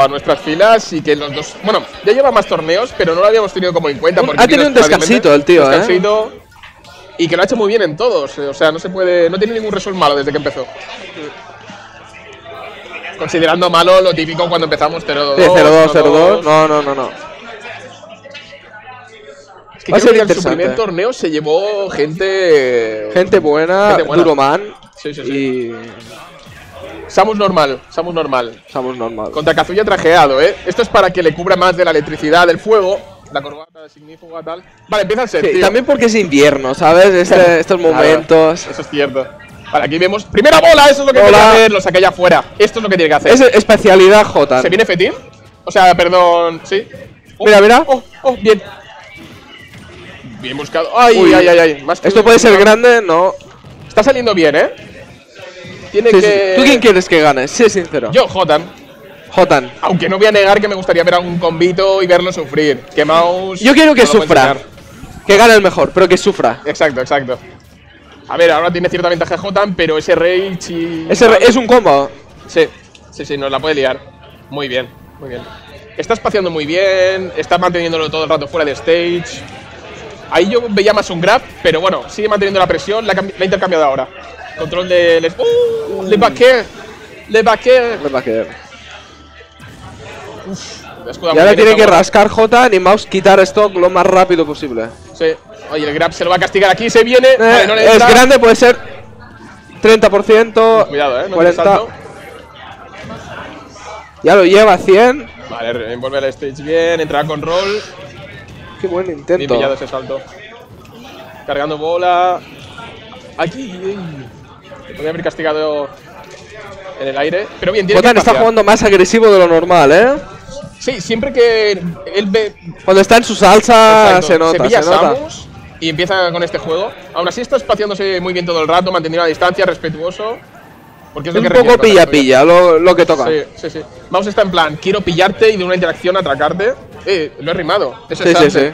a nuestras filas y que los dos… Bueno, ya lleva más torneos, pero no lo habíamos tenido como en cuenta. Porque Ha tenido un descansito el tío, descansito, y que lo ha hecho muy bien en todos. O sea, no tiene ningún result malo desde que empezó. Considerando malo lo típico cuando empezamos 0-2. Sí, 0-2, 0-2. No. Es que creo que en su primer torneo se llevó gente buena. Duroman. Sí. Y Samus normal. Contra Kazuya trajeado, Esto es para que le cubra más de la electricidad del fuego. La corbata de signífuga, tal. Vale, empieza el set, tío. También porque es invierno, ¿sabes? Estos momentos. Claro, eso es cierto. Vale, aquí vemos… ¡Primera bola! Eso es lo que tiene que hacer. Lo saqué ya afuera. Esto es lo que tiene que hacer. Es especialidad J. ¿Se viene Fetín? O sea, perdón… ¿Sí? Mira. Bien. Bien buscado. Ay. Más que esto puede ser grande, no. Está saliendo bien, Tiene que… ¿Tú quién quieres que gane? Sé sincero. Yo, Jotan. Aunque no voy a negar que me gustaría ver algún combito y verlo sufrir. Que Mouse… Yo quiero que sufra. Que gane el mejor, pero que sufra. Exacto. A ver, ahora tiene cierta ventaja Jotan, pero ese Rage y… Es un combo. Sí, nos la puede liar. Muy bien. Está espaciando muy bien, está manteniéndolo todo el rato fuera de stage. Ahí yo veía más un grab, pero bueno, sigue manteniendo la presión, la ha intercambiado ahora. Control de… Le backer. Y ahora tiene que rascar J y Mouse quitar stock lo más rápido posible. Sí. Oye, el grab se lo va a castigar aquí, se viene. Vale, no le es grande, puede ser 30%. Cuidado, no 40. Ya lo lleva 100. Vale, envuelve el stage bien, entra con roll. Qué buen intento. Bien pillado ese salto. Cargando bola. Aquí. Podría haber castigado en el aire. Pero bien, tiene Jotan está jugando más agresivo de lo normal, Sí, siempre que él ve… Cuando está en su salsa, se nota. Se pilla Samus y empieza con este juego. Aún así está espaciándose muy bien todo el rato, manteniendo la distancia, respetuoso. Porque es lo que un poco pilla, lo que toca. Sí. Mouse está en plan, quiero pillarte y de una interacción atracarte. Lo he rimado. Eso sí.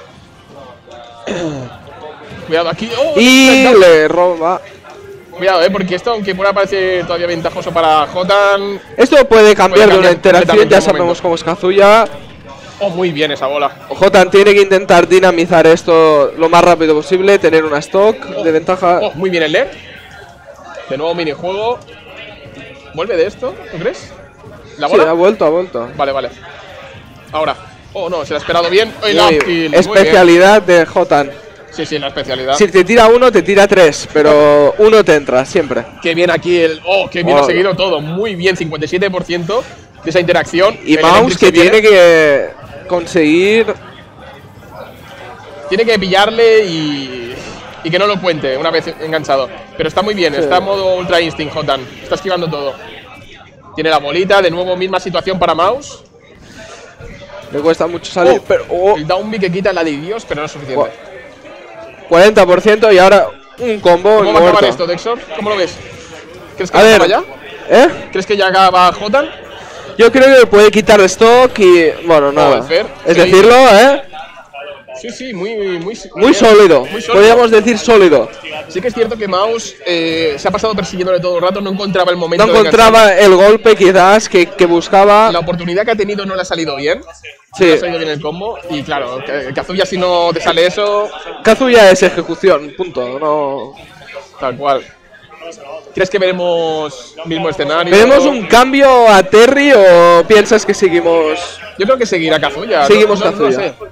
Cuidado aquí. Y le roba. Cuidado, porque esto, aunque pueda parecer todavía ventajoso para Jotan… Esto puede cambiar de una interacción, ya sabemos cómo es Kazuya. Muy bien esa bola. Jotan tiene que intentar dinamizar esto lo más rápido posible, tener una stock de ventaja. Muy bien el LED. De nuevo minijuego. ¿Vuelve de esto? ¿Tú crees? ¿La bola? Sí, ha vuelto. Vale. Ahora. No, se la ha esperado bien. Especialidad de Jotan. Sí, la especialidad. Si te tira uno, te tira tres, pero uno te entra, siempre. Qué bien aquí qué bien ha seguido todo. Muy bien, 57% de esa interacción. Y Mouse que tiene que conseguir… Tiene que pillarle y que no lo cuente una vez enganchado. Pero está muy bien, está en modo Ultra Instinct Jotan. Está esquivando todo. Tiene la bolita, de nuevo misma situación para Mouse. Le cuesta mucho salir, pero… El down B que quita la de Dios, pero no es suficiente. 40% y ahora un combo. ¿Cómo va a acabar esto, Dexor? ¿Cómo lo ves? ¿Crees que acaba ya? ¿Crees que ya acaba Jotan? Yo creo que puede quitar stock y… Bueno, nada. Es decirlo, Sí, muy sólido. Podríamos decir sólido. Sí que es cierto que Mouse se ha pasado persiguiéndole todo el rato, no encontraba el momento. No encontraba el golpe quizás que buscaba. La oportunidad que ha tenido no le ha salido bien. Sí. No le ha salido bien el combo. Y claro, Kazuya si no te sale eso… Kazuya es ejecución, punto. No… Tal cual. ¿Crees que veremos mismo escenario? ¿Veremos un cambio a Terry o piensas que seguimos? Yo creo que seguirá Kazuya. Seguimos Kazuya. No sé.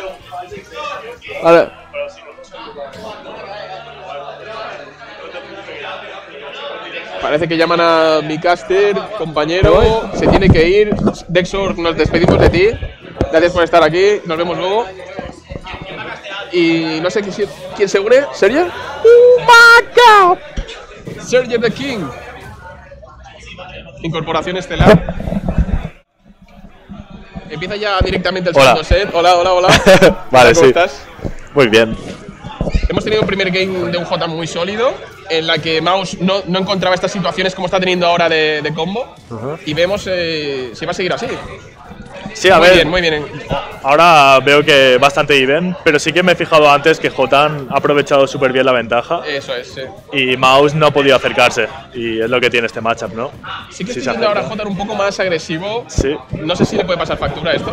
Vale. Parece que llaman a mi caster, compañero. Se tiene que ir. Dexor, nos despedimos de ti. Gracias por estar aquí. Nos vemos luego. Y no sé quién se une. ¿Sergio? ¡Backup! Sergio the King. Incorporación estelar. Empieza ya directamente el segundo set. Hola. Vale, ¿Cómo estás? Muy bien. Hemos tenido un primer game de un J muy sólido, en la que Mouse no encontraba estas situaciones como está teniendo ahora de combo. Y vemos si va a seguir así. Sí, a Muy ver. bien, muy bien. Ahora veo que bastante even, pero sí que me he fijado antes que Jotan ha aprovechado súper bien la ventaja Eso es, sí. y Mouse no ha podido acercarse. Y es lo que tiene este matchup, ¿no? Sí que Sí estoy se viendo ahora a acerca. Jotan un poco más agresivo. Sí. No sé si le puede pasar factura a esto.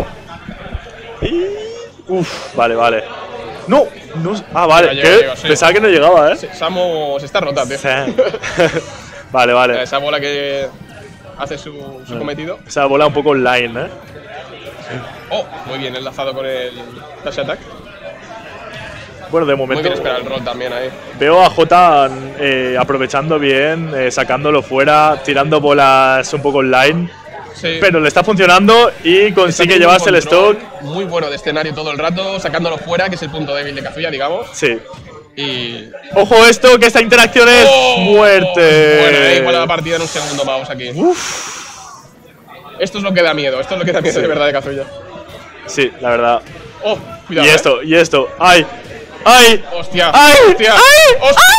Uf, vale, vale. No, no. Ah, vale. Llega, ¿Qué? llega, sí. Pensaba que no llegaba, ¿eh? Sí, Samu se está rota, tío. Sí. Vale, vale. Esa bola que hace su cometido. Esa bola un poco online, ¿eh? Oh, muy bien enlazado con el dash attack. Bueno, de Muy momento bien espera el roll también ahí. veo a Jotan aprovechando bien, sacándolo fuera, tirando bolas un poco online. Sí. Pero le está funcionando y Está consigue teniendo llevarse un el control stock. muy bueno de escenario todo el rato, sacándolo fuera, que es el punto débil de Kazuya, digamos. Sí. Y. Ojo esto, que esta interacción es ¡Oh! muerte. Bueno, igual la partida en un segundo, Mouse aquí. Esto es lo que da miedo, esto es lo que da miedo de verdad de Kazuya. Sí, la verdad. Oh, cuidado. Y esto, y esto. ¡Ay! ¡Ay! Hostia, ¡Ay! hostia. ¡Ay! Hostia.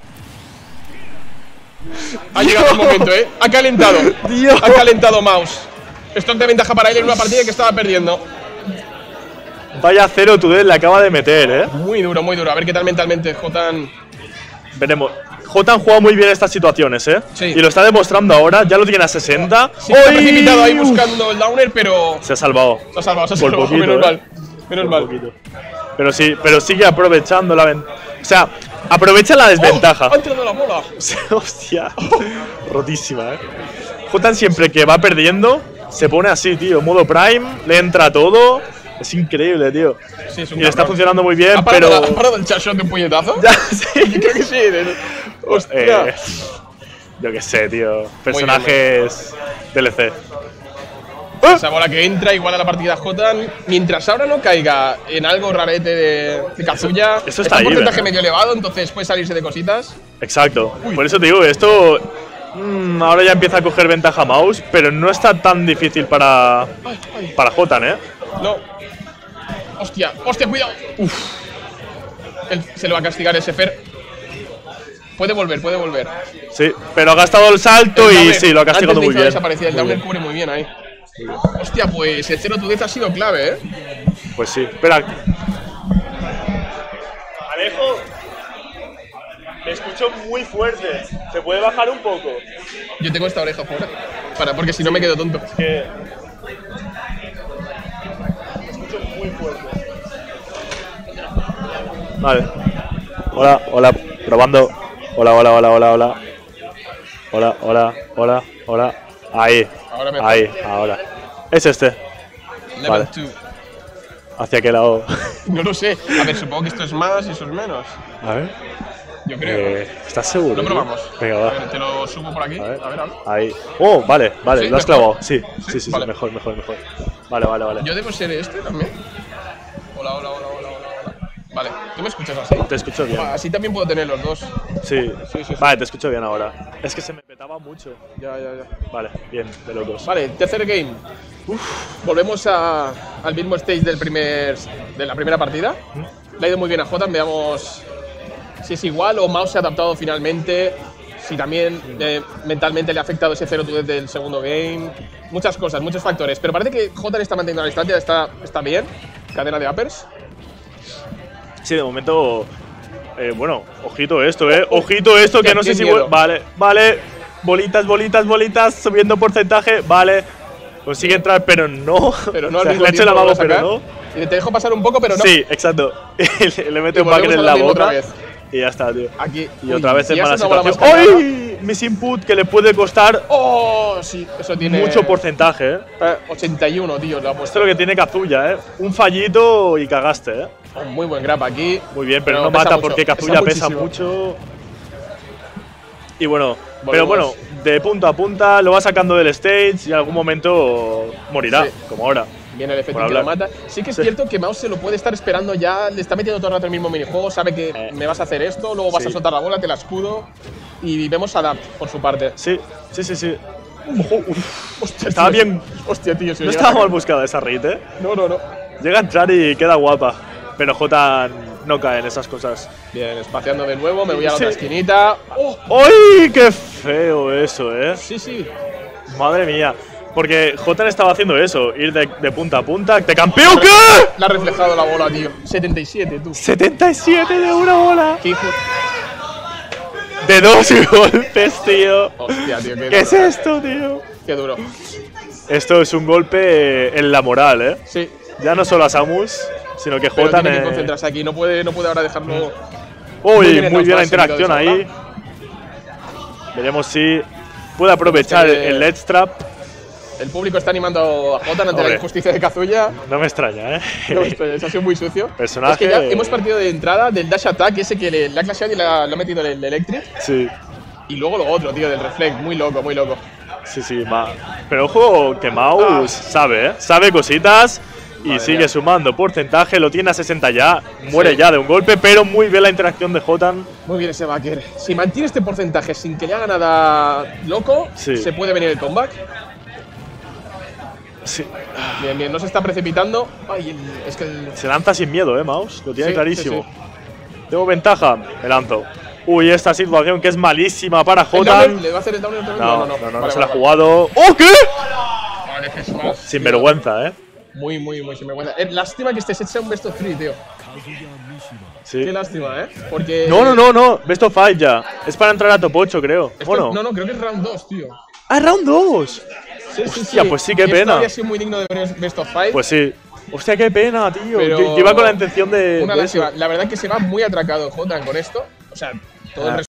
Ha llegado el momento, Ha calentado. Dios. Ha calentado Mouse. Stock de ventaja para él en una partida que estaba perdiendo. Vaya cero Tudel le acaba de meter, ¿eh? Muy duro, muy duro. A ver qué tal mentalmente Jotan. Veremos. Jotan juega muy bien estas situaciones, ¿eh? Sí. Y lo está demostrando ahora. Ya lo tiene a 60. Sí, está ¡Uy! precipitado ahí buscando el downer, pero. Se ha salvado. Se ha salvado, se ha Por salvado. poquito, Menos ¿eh? mal. Menos Un mal. poquito. Pero sigue aprovechando la ventaja. O sea, aprovecha la desventaja. ¡Oh! ¡Ha entrado la bola! Hostia. Rotísima, ¿eh? Jotan siempre que va perdiendo se pone así, tío. Modo Prime, le entra todo. Es increíble, tío. Sí, es un Y le está cabrón. funcionando muy bien, ¿Ha parado, pero. ¿Ha parado el chat shot de un puñetazo? Ya, sí. Creo que sí. Hostia. Yo qué sé, tío. Personajes DLC. Esa bola que entra igual a la partida Jotan. Mientras ahora no caiga en algo rarete de Kazuya, Eso está un ahí, porcentaje ¿verdad? medio elevado, entonces puede salirse de cositas. Exacto. Por eso te digo, esto. Ahora ya empieza a coger ventaja Mouse, pero no está tan difícil para Jotan, ¿eh? No. Hostia, hostia, cuidado. Uf. Se lo va a castigar ese Fer. Puede volver, puede volver. Sí, pero ha gastado el salto El y downer, sí, lo ha castigado antes de muy bien. desaparecer, el Muy downer bien. cubre muy bien ahí. Hostia, pues el 0 to death ha sido clave, Pues sí. Espera. Alejo, me escucho muy fuerte. ¿Se puede bajar un poco? Yo tengo esta oreja fuera. Porque si no me quedo tonto. Que. Me escucho muy fuerte. Vale. Hola, hola, probando. Hola, hola, hola, hola, hola. Hola, hola, hola, hola. Ahí. Ahora me Ahí, ahora. Es este. Level Vale. 2. ¿Hacia qué lado? No lo sé. A ver, supongo que esto es más y eso es menos. A ver. Yo creo. ¿Estás seguro? Lo tío? probamos. Venga, A va. ver, te lo subo por aquí. A ver. A ver. Ahí. Oh, vale, vale, ¿Sí? lo has ¿Mejor? clavado. Sí, sí, sí, Vale. mejor, mejor, mejor. Vale, vale, vale. Yo debo ser este también. Hola, hola, hola, hola, hola, hola. Vale, ¿tú me escuchas así? Te escucho bien. Así también puedo tener los dos. Sí. Sí, sí. Vale, te escucho bien ahora. Es que se me petaba mucho. Ya, ya, ya. Vale, bien, de los dos. Vale, tercer game. Volvemos al mismo stage de la primera partida. Le ha ido muy bien a Jotan, veamos si es igual o Mouse se ha adaptado finalmente. Si también mentalmente le ha afectado ese 0 to death del segundo game. Muchas cosas, muchos factores. Pero parece que Jotan está manteniendo la distancia, está bien. Cadena de uppers. Sí, de momento. Bueno, ojito esto, Ojito esto, que Qué- no sé qué si. miedo. Vale, vale. Bolitas, bolitas, bolitas. Subiendo porcentaje. Vale. Consigue entrar, pero no. Pero no O al sea, mismo le ha hecho el tiempo lo amago, va a pero sacar. no. Y te dejo pasar un poco, pero no. Sí, exacto. le mete Y un bagger volvemos en a la lo mismo boca. otra vez. Y ya está, tío. Aquí. Y Uy, otra vez en ya mala es una bola más situación. cargada. ¡Ay! Miss input que le puede costar ¡Oh! Sí, eso tiene. mucho porcentaje, 81, tío, lo ha Esto puesto. es lo que tiene Kazuya, Un fallito y cagaste, Un muy buen grab aquí. Muy bien, pero Pero no pesa mata mucho, porque pesa Kazuya pesa muchísimo. mucho. Y bueno, pero bueno, Volvemos. de punta a punta lo va sacando del stage y en algún momento morirá, Sí. como ahora. Viene el efecto Por que lo hablar. mata. Sí que es cierto que Mouse se lo puede estar esperando ya. Le está metiendo todo el rato el mismo minijuego. Sabe que me vas a hacer esto, luego vas Sí. a soltar la bola, te la escudo. Y vemos Adapt por su parte. Sí, sí, sí, sí. Ojo, uf. Hostia, Estaba tío. bien. Hostia, tío. Si No llega estaba a mal sacar- buscada esa raid, No, no, no. Llega a entrar y queda guapa. Pero Jotan no cae en esas cosas. Bien, espaciando de nuevo. Me voy a la Sí. otra esquinita. ¡Oh! ¡Ay! ¡Qué feo eso, Sí, sí. Madre mía. Porque Jotan estaba haciendo eso, ir de punta a punta. ¡Te campeo qué! Le ha reflejado la bola, tío. 77, tú. 77 de una bola. Qué hijo. De 2 golpes, tío. Hostia, tío, ¿Qué es esto, tío? Qué duro. Esto es un golpe en la moral, ¿eh? Sí. Ya no solo a Samus, sino que Pero Jotan. tiene que concentrarse aquí. No puede ahora dejarlo. Uy, muy bien la el interacción de ahí. Veremos si puede aprovechar el Let's Trap. El público está animando a Jotan ante Hombre. la injusticia de Kazuya. No me extraña, ¿eh? No, esto ha sido muy sucio. Personaje- Es que ya hemos partido de entrada del dash attack, ese que le ha clasheado y le ha metido el electric. Sí, Y luego lo otro, tío, del reflect. Muy loco, muy loco. sí. Pero ojo, que Maus sabe, ¿eh? Sabe cositas y Madre sigue mía. sumando porcentaje. Lo tiene a 60 ya. Muere Sí. ya de un golpe, pero muy bien la interacción de Jotan. Muy bien ese backer. Si mantiene este porcentaje sin que le haga nada loco, Sí. se puede venir el comeback. Sí. Bien, bien, no se está precipitando. Ay, es que el. Se lanza sin miedo, Maus. Lo tiene Sí, clarísimo. sí, Tengo ventaja, me lanzo. Uy, esta situación que es malísima para ¿El downer? Jotan. ¿Le va a hacer el downer otra vez? No, Vale, se la ha vale. jugado. ¡Oh, qué! Vale, que es más, Sin tío. vergüenza, ¿eh? Muy sinvergüenza. Lástima que este set sea un best of 3, tío. Sí. Qué lástima, Porque. No. Best of 5 ya. Es para entrar a top 8, creo. Esto- Bueno. No, creo que es round 2, tío. ¡Ah, round 2! Sí, Hostia, pues sí, qué Y esto pena. habría sido muy digno de ver best of 5. Pues sí. Hostia, qué pena, tío. Pero Yo iba con la intención de. Una de eso. lástima. La verdad es que se va muy atracado Jotan con esto. O sea, todo el